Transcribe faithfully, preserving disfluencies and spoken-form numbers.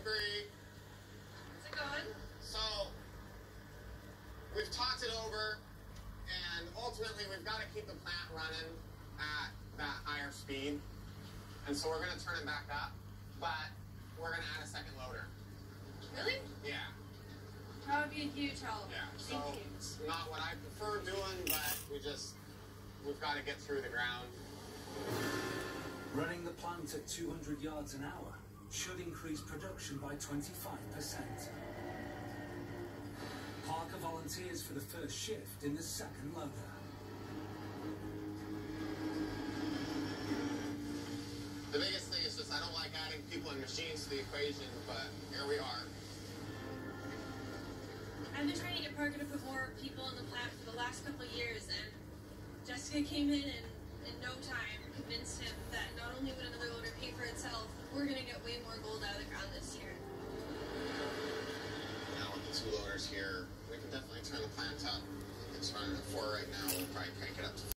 Agree. How's it going? So, we've talked it over, and ultimately we've got to keep the plant running at that higher speed. And so we're going to turn it back up, but we're going to add a second loader. Really? Yeah. That would be a huge help. Yeah. So Thank you. it's not what I prefer doing, but we just, we've got to get through the ground. Running the plant at two hundred yards an hour should increase production by twenty-five percent. Parker volunteers for the first shift in the second loader. The biggest thing is just I don't like adding people and machines to the equation, but here we are. I've been trying to get Parker to put more people in the plant for the last couple of years, and Jessica came in and in no time convinced him that not only would another loader pay for itself, we're going to get way more gold out of the ground this year. Now with the two loaders here, we can definitely turn the plant up. It's running at four right now. We'll probably crank it up to